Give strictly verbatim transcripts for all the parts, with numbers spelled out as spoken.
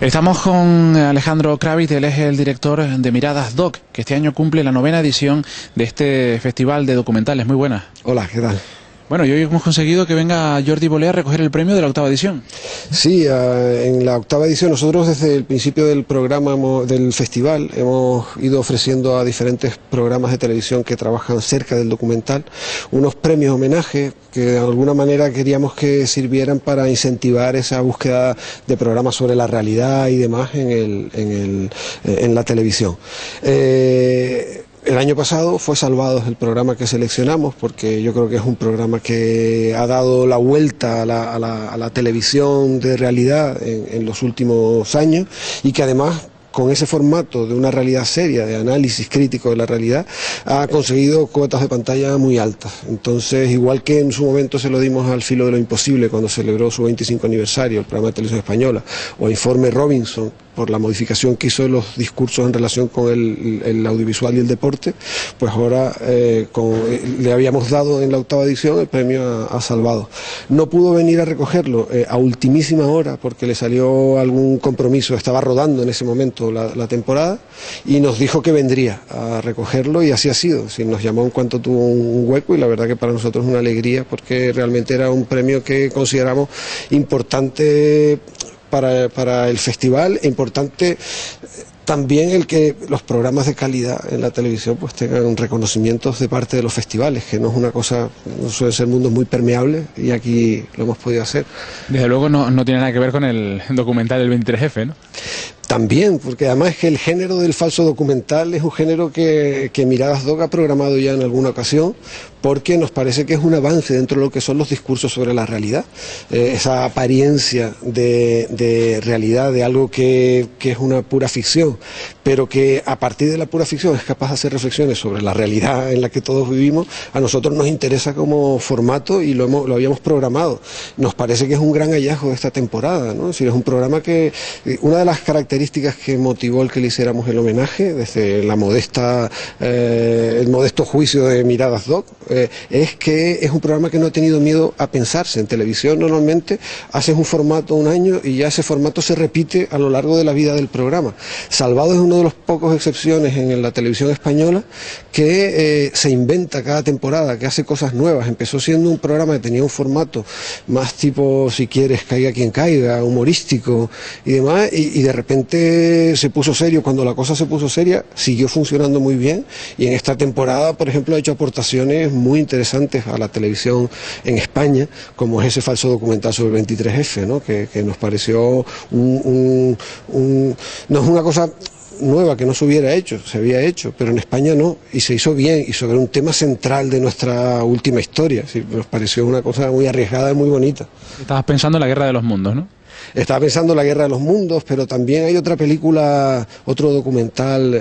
Estamos con Alejandro Kravitz, él es el director de Miradas Doc, que este año cumple la novena edición de este festival de documentales. Muy buenas. Hola, ¿qué tal? Bueno, y hoy hemos conseguido que venga Jordi Bolé a recoger el premio de la octava edición. Sí, en la octava edición nosotros desde el principio del programa, del festival, hemos ido ofreciendo a diferentes programas de televisión que trabajan cerca del documental unos premios homenaje que de alguna manera queríamos que sirvieran para incentivar esa búsqueda de programas sobre la realidad y demás en, el, en, el, en la televisión. Eh, El año pasado fue Salvados el programa que seleccionamos, porque yo creo que es un programa que ha dado la vuelta a la, a la, a la televisión de realidad en, en los últimos años y que además, con ese formato de una realidad seria, de análisis crítico de la realidad, ha conseguido cuotas de pantalla muy altas. Entonces, igual que en su momento se lo dimos al Filo de lo Imposible cuando celebró su veinticinco aniversario, el programa de televisión española, o Informe Robinson, por la modificación que hizo de los discursos en relación con el, el audiovisual y el deporte, pues ahora eh, con, eh, le habíamos dado en la octava edición el premio a, a Salvados. No pudo venir a recogerlo eh, a ultimísima hora porque le salió algún compromiso, estaba rodando en ese momento la, la temporada y nos dijo que vendría a recogerlo y así ha sido. Sí, nos llamó en cuanto tuvo un hueco y la verdad que para nosotros es una alegría porque realmente era un premio que consideramos importante Para, para el festival, e importante también el que los programas de calidad en la televisión pues tengan reconocimientos de parte de los festivales, que no es una cosa, no suelen ser mundos muy permeables y aquí lo hemos podido hacer. Desde luego no, no tiene nada que ver con el documental del veintitrés efe, ¿no? También, porque además es que el género del falso documental es un género que, que Miradas Doc ha programado ya en alguna ocasión, porque nos parece que es un avance dentro de lo que son los discursos sobre la realidad, eh, esa apariencia de, de realidad, de algo que, que es una pura ficción, pero que a partir de la pura ficción es capaz de hacer reflexiones sobre la realidad en la que todos vivimos. A nosotros nos interesa como formato y lo, hemos, lo habíamos programado. Nos parece que es un gran hallazgo de esta temporada, ¿no? Es decir, es un programa que, una de las características que motivó el que le hiciéramos el homenaje, desde la modesta, eh, el modesto juicio de Miradas Doc, eh, es que es un programa que no ha tenido miedo a pensarse. En televisión normalmente haces un formato un año y ya ese formato se repite a lo largo de la vida del programa. Salvados es uno de los pocos excepciones en la televisión española que eh, se inventa cada temporada, que hace cosas nuevas. Empezó siendo un programa que tenía un formato más tipo, si quieres, caiga quien caiga, humorístico y demás, y, y de repente se puso serio. Cuando la cosa se puso seria, siguió funcionando muy bien y en esta temporada, por ejemplo, ha hecho aportaciones muy interesantes a la televisión en España, como es ese falso documental sobre el veintitrés efe, ¿no? que, que nos pareció un, un, un, no es una cosa nueva que no se hubiera hecho, se había hecho, pero en España no, y se hizo bien, y sobre un tema central de nuestra última historia. Sí, nos pareció una cosa muy arriesgada y muy bonita. Estabas pensando en la Guerra de los Mundos, ¿no? Estaba pensando en la Guerra de los Mundos, pero también hay otra película, otro documental eh,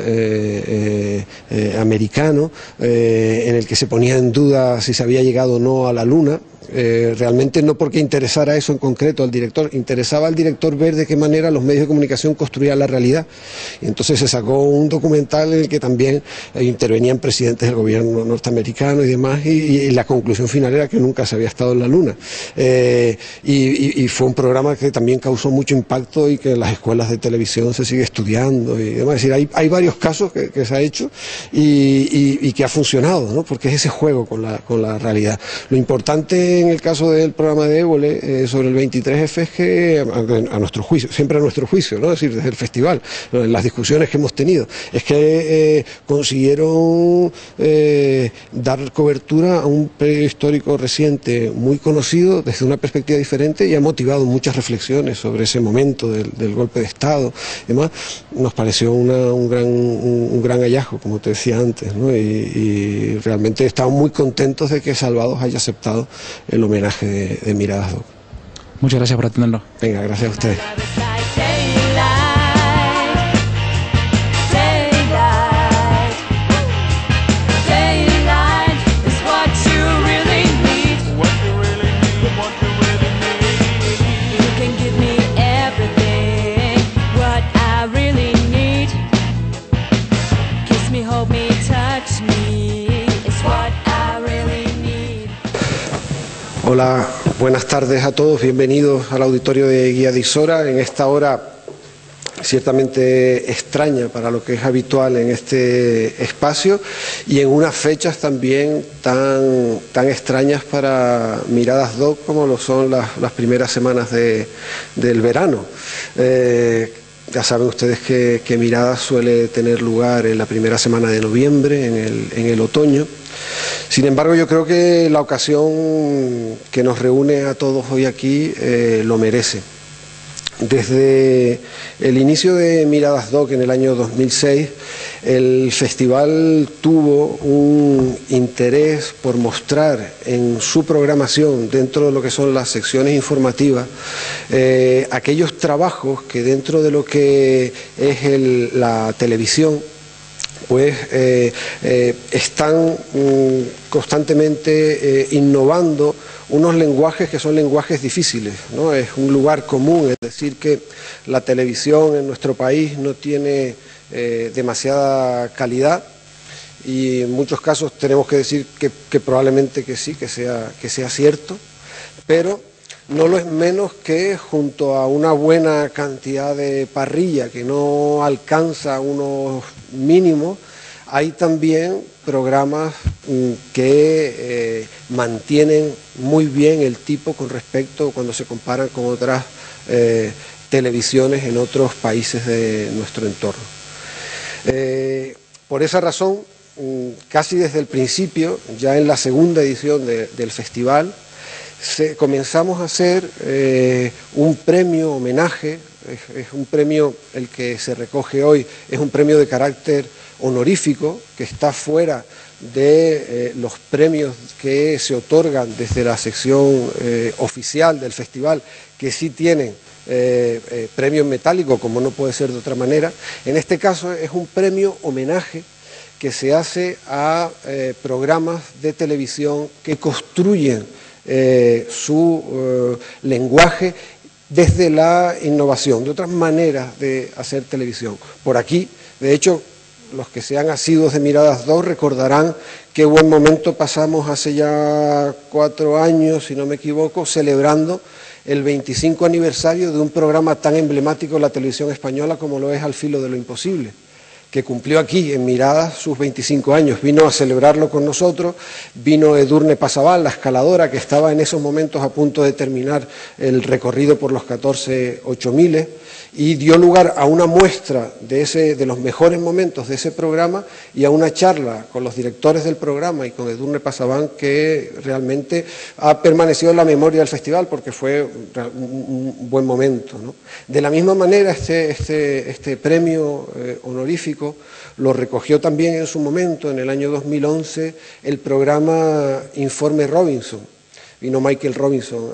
eh, eh, americano, eh, en el que se ponía en duda si se había llegado o no a la Luna. Eh, realmente no porque interesara eso en concreto al director, interesaba al director ver de qué manera los medios de comunicación construían la realidad. Y entonces se sacó un documental en el que también eh, intervenían presidentes del gobierno norteamericano y demás, y, y la conclusión final era que nunca se había estado en la Luna. Eh, y, y, y fue un programa que también causó mucho impacto y que en las escuelas de televisión se sigue estudiando y demás. Es decir, hay, hay varios casos que, que se ha hecho y, y, y que ha funcionado, ¿no? Porque es ese juego con la, con la realidad. Lo importante en el caso del programa de Évole eh, sobre el veintitrés efe es que, a, a nuestro juicio, siempre a nuestro juicio, ¿no? Es decir, desde el festival, en las discusiones que hemos tenido, es que eh, consiguieron eh, dar cobertura a un periodo histórico reciente muy conocido desde una perspectiva diferente y ha motivado muchas reflexiones sobre ese momento del, del golpe de Estado. Además, nos pareció una, un, gran, un, un gran hallazgo, como te decía antes, ¿no? Y, y realmente estamos muy contentos de que Salvados haya aceptado el homenaje de, de Miradas Doc. Muchas gracias por atendernos. Venga, gracias a ustedes. Hola, buenas tardes a todos, bienvenidos al auditorio de Guía de Isora en esta hora ciertamente extraña para lo que es habitual en este espacio y en unas fechas también tan, tan extrañas para Miradas Doc como lo son las, las primeras semanas de, del verano. Eh, ya saben ustedes que, que Miradas suele tener lugar en la primera semana de noviembre, en el, en el otoño. Sin embargo, yo creo que la ocasión que nos reúne a todos hoy aquí eh, lo merece. Desde el inicio de Miradas Doc en el año dos mil seis, el festival tuvo un interés por mostrar en su programación, dentro de lo que son las secciones informativas, eh, aquellos trabajos que dentro de lo que es el, la televisión, pues eh, eh, están mm, constantemente eh, innovando unos lenguajes que son lenguajes difíciles, ¿no? Es un lugar común, es decir, que la televisión en nuestro país no tiene eh, demasiada calidad y en muchos casos tenemos que decir que, que probablemente que sí, que sea, que sea cierto, pero no lo es menos que junto a una buena cantidad de parrilla que no alcanza unos mínimos, hay también programas que eh, mantienen muy bien el tipo con respecto cuando se comparan con otras eh, televisiones en otros países de nuestro entorno. Eh, por esa razón, casi desde el principio, ya en la segunda edición de, del festival, se, comenzamos a hacer eh, un premio homenaje, es, es un premio, el que se recoge hoy, es un premio de carácter honorífico que está fuera de eh, los premios que se otorgan desde la sección eh, oficial del festival, que sí tienen eh, eh, premio metálico, como no puede ser de otra manera. En este caso es un premio homenaje que se hace a eh, programas de televisión que construyen eh, su eh, lenguaje desde la innovación, de otras maneras de hacer televisión. Por aquí, de hecho, los que sean asiduos de Miradas Doc recordarán qué buen momento pasamos hace ya cuatro años, si no me equivoco, celebrando el veinticinco aniversario de un programa tan emblemático en la televisión española como lo es Al filo de lo imposible, que cumplió aquí en Miradas sus veinticinco años. Vino a celebrarlo con nosotros, vino Edurne Pasabal, la escaladora que estaba en esos momentos a punto de terminar el recorrido por los catorce ocho miles, y dio lugar a una muestra de, ese, de los mejores momentos de ese programa y a una charla con los directores del programa y con Edurne Pasabal que realmente ha permanecido en la memoria del festival porque fue un, un buen momento, ¿no? De la misma manera, este, este, este premio eh, honorífico lo recogió también en su momento, en el año dos mil once, el programa Informe Robinson. Vino Michael Robinson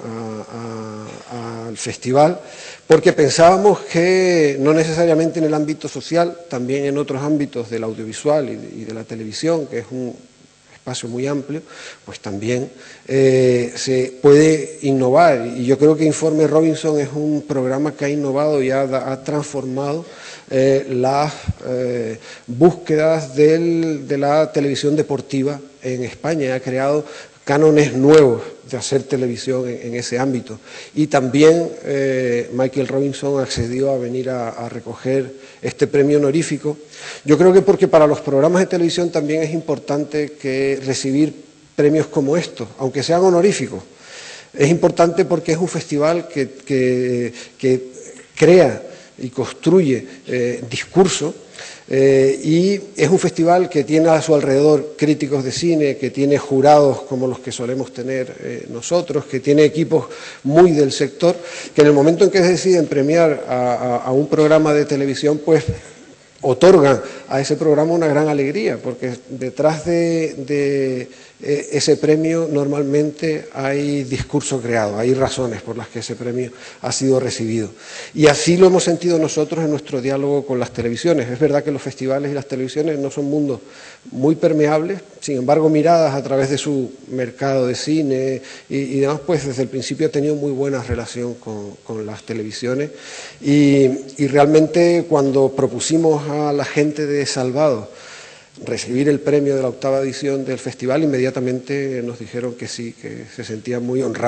al festival, porque pensábamos que no necesariamente en el ámbito social, también en otros ámbitos del audiovisual y de, y de la televisión, que es un espacio muy amplio, pues también eh, se puede innovar. Y yo creo que Informe Robinson es un programa que ha innovado y ha, ha transformado eh, las eh, búsquedas del, de la televisión deportiva en España, ha creado cánones nuevos de hacer televisión en, en ese ámbito. Y también eh, Michael Robinson accedió a venir a, a recoger este premio honorífico. Yo creo que porque para los programas de televisión también es importante que recibir premios como estos, aunque sean honoríficos. Es importante porque es un festival que, que, que crea y construye eh, discurso. Eh, y es un festival que tiene a su alrededor críticos de cine, que tiene jurados como los que solemos tener eh, nosotros, que tiene equipos muy del sector, que en el momento en que deciden premiar a, a, a un programa de televisión, pues otorgan a ese programa una gran alegría, porque detrás de, de eh, ese premio normalmente hay discurso creado, hay razones por las que ese premio ha sido recibido. Y así lo hemos sentido nosotros en nuestro diálogo con las televisiones. Es verdad que los festivales y las televisiones no son mundos muy permeables, sin embargo, Miradas a través de su mercado de cine y, y demás, pues desde el principio ha tenido muy buena relación con, con las televisiones y, y realmente cuando propusimos a la gente de Salvado recibir el premio de la octava edición del festival, inmediatamente nos dijeron que sí, que se sentían muy honrados.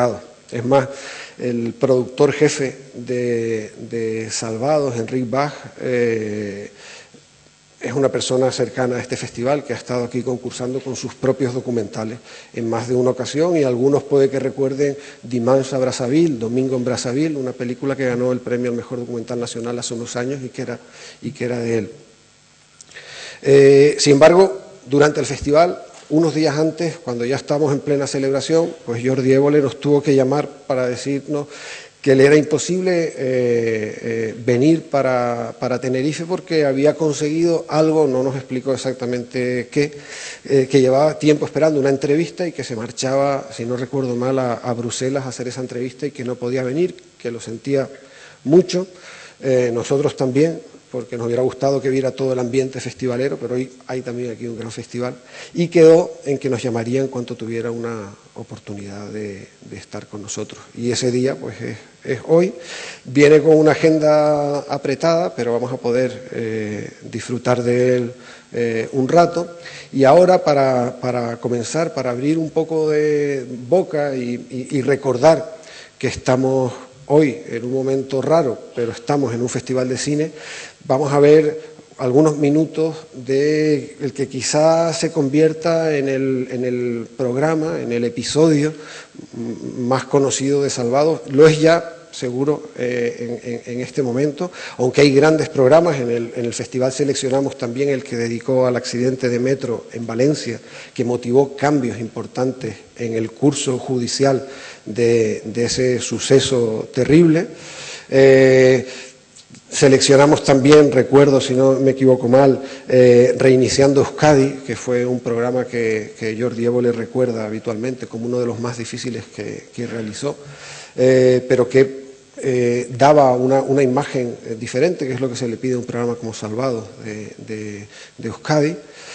Es más, el productor jefe de, de Salvados, Enric Bach, eh, es una persona cercana a este festival que ha estado aquí concursando con sus propios documentales en más de una ocasión, y algunos puede que recuerden Dimanche a Brazzaville, Domingo en Brazzaville, una película que ganó el premio al mejor documental nacional hace unos años y que era, y que era de él. Eh, sin embargo, durante el festival, unos días antes, cuando ya estábamos en plena celebración, pues Jordi Évole nos tuvo que llamar para decirnos que le era imposible eh, eh, venir para, para Tenerife porque había conseguido algo, no nos explicó exactamente qué, eh, que llevaba tiempo esperando una entrevista y que se marchaba, si no recuerdo mal, a, a Bruselas a hacer esa entrevista y que no podía venir, que lo sentía mucho, eh, nosotros también, porque nos hubiera gustado que viera todo el ambiente festivalero, pero hoy hay también aquí un gran festival, y quedó en que nos llamaría en cuanto tuviera una oportunidad de, de estar con nosotros. Y ese día, pues es, es hoy, viene con una agenda apretada, pero vamos a poder eh, disfrutar de él eh, un rato. Y ahora, para, para comenzar, para abrir un poco de boca y, y, y recordar que estamos hoy en un momento raro, pero estamos en un festival de cine, vamos a ver algunos minutos de el que quizá se convierta en el, en el programa, en el episodio más conocido de Salvados. Lo es ya, seguro, eh, en, en, en este momento, aunque hay grandes programas. En el, en el festival seleccionamos también el que dedicó al accidente de metro en Valencia, que motivó cambios importantes en el curso judicial de, de ese suceso terrible. Eh, Seleccionamos también, recuerdo, si no me equivoco mal, eh, Reiniciando Euskadi, que fue un programa que, que Jordi Évole recuerda habitualmente como uno de los más difíciles que, que realizó, eh, pero que eh, daba una, una imagen diferente, que es lo que se le pide a un programa como Salvados de, de, de Euskadi.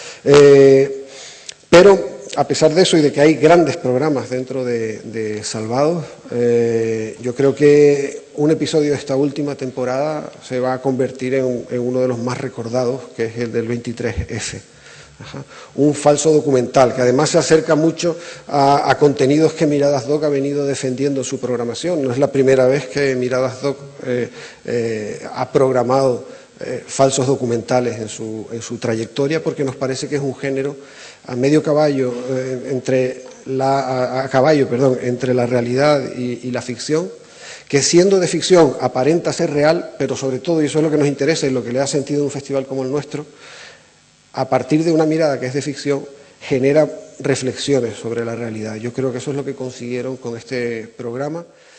Eh, pero a pesar de eso y de que hay grandes programas dentro de, de Salvados, eh, yo creo que un episodio de esta última temporada se va a convertir en, en uno de los más recordados, que es el del veintitrés efe. Ajá. Un falso documental que además se acerca mucho a, a contenidos que Miradas Doc ha venido defendiendo en su programación. No es la primera vez que Miradas Doc eh, eh, ha programado eh, falsos documentales en su, en su trayectoria, porque nos parece que es un género a medio caballo, eh, entre la, a, a caballo, perdón, entre la realidad y, y la ficción, que siendo de ficción aparenta ser real, pero sobre todo, y eso es lo que nos interesa y lo que le da sentido a un festival como el nuestro, a partir de una mirada que es de ficción, genera reflexiones sobre la realidad. Yo creo que eso es lo que consiguieron con este programa.